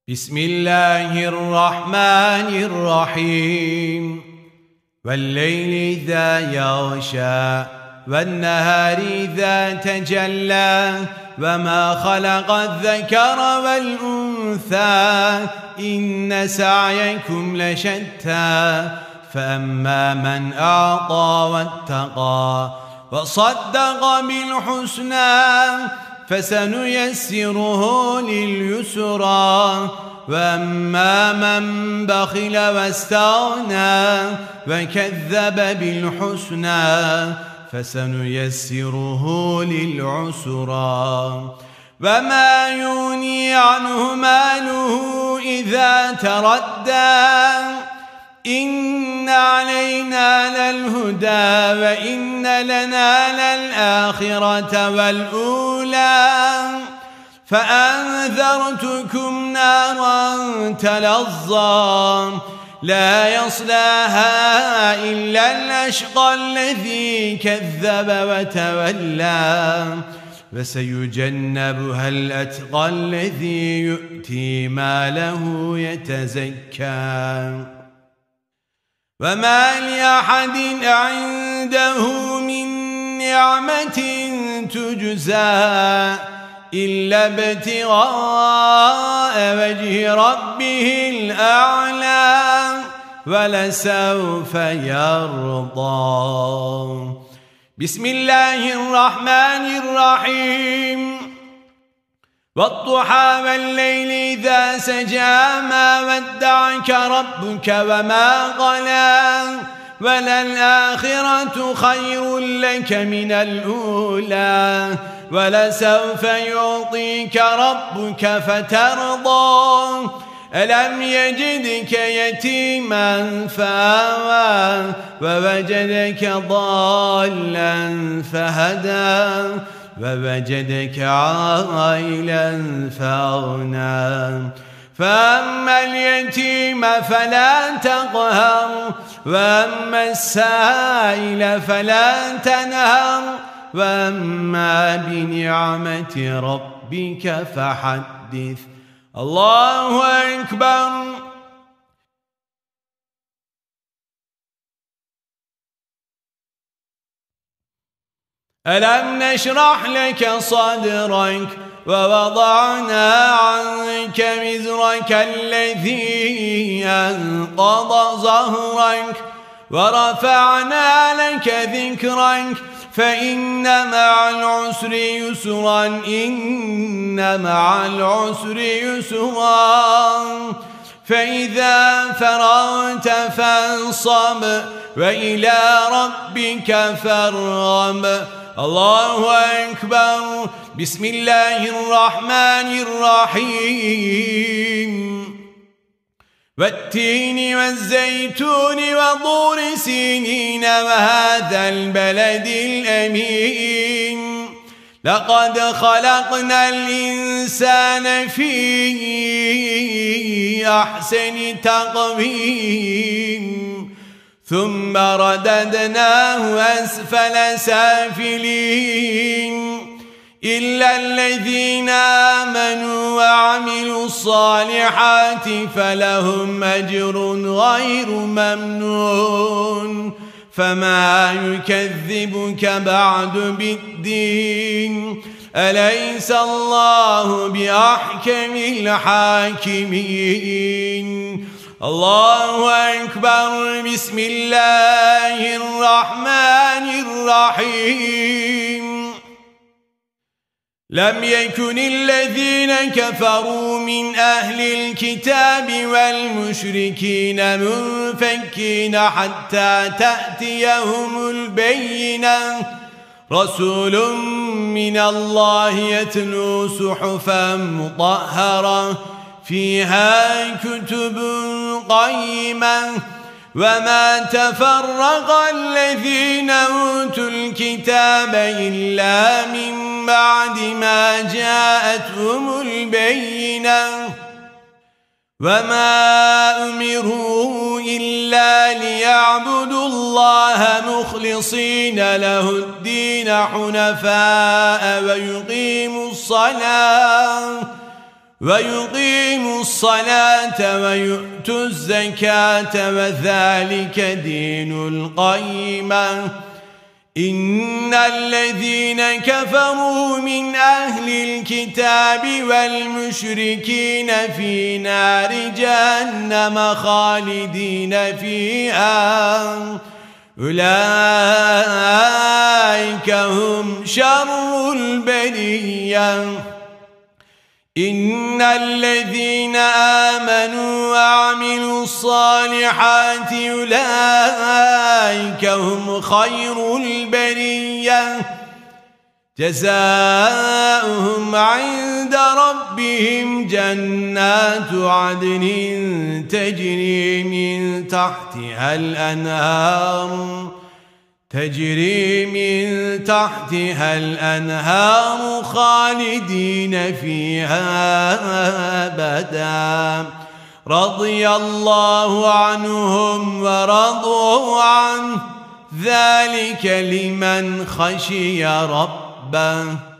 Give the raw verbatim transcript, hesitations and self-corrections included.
بسم الله الرحمن الرحيم والليل إذا يغشى والنهار إذا تجلى وما خلق الذكر والأنثى إن سعيكم لشتى فأما من أعطى واتقى وصدق بالحسنى فسنيسره لليسرى وأما من بخل واستغنى وكذب بالحسنى فسنيسره للعسرى وما يغني عنه ماله إذا تردى إن علينا للهدى وإن لنا للآخرة والأولى فأنذرتكم نارا تلظى لا يصلاها إلا الأشقى الذي كذب وتولى وسيجنبها الأتقى الذي يؤتي ماله يتزكى وما لأحد عنده من نعمة تجزى إلا ابتغاء وجه ربه الأعلى ولسوف يرضى. بسم الله الرحمن الرحيم والضحى والليل إذا سجى ما ودعك ربك وما قلى وللآخرة خير لك من الأولى ولسوف يعطيك ربك فترضى ألم يجدك يتيما فآوى ووجدك ضالا فهدى ووجدك عائلا فأغنى فأما اليتيم فلا تقهر وأما السائل فلا تنهر وأما بنعمة ربك فحدث. الله أكبر. ألم نشرح لك صدرك ووضعنا عنك وزرك الذي أنقض ظهرك ورفعنا لك ذكرك فإن مع العسر يسرا إن مع العسر يسرا فإذا فرغت فانصب وإلى ربك فارغب. الله أكبر. بسم الله الرحمن الرحيم والتين والزيتون وطور سينين وهذا البلد الأمين لقد خلقنا الإنسان في أحسن تقويم ثم رددناه أسفل سافلين إلا الذين آمنوا وعملوا الصالحات فلهم أجر غير ممنون فما يكذبك بعد بالدين أليس الله بأحكم الحاكمين. الله أكبر. بسم الله الرحمن الرحيم لم يكن الذين كفروا من أهل الكتاب والمشركين منفكين حتى تأتيهم البينة رسول من الله يتلو صحفا مطهرة فيها كتب قيمة وما تفرق الذين أوتوا الكتاب إلا من بعد ما جاءتهم البينة وما أمروا إلا ليعبدوا الله مخلصين له الدين حنفاء ويقيموا الصلاة ويقيموا الصلاة الصلاة ويؤتوا الزكاة وذلك دين القيمة إن الذين كفروا من أهل الكتاب والمشركين في نار جهنم خالدين فيها أولئك هم شر البرية إن الذين آمنوا وعملوا الصالحات أولئك هم خير البرية جزاؤهم عند ربهم جنات عدن تجري من تحتها الأنهار تجري من تحتها الأنهار خالدين فيها أبدا رضي الله عنهم ورضوا عنه ذلك لمن خشي ربه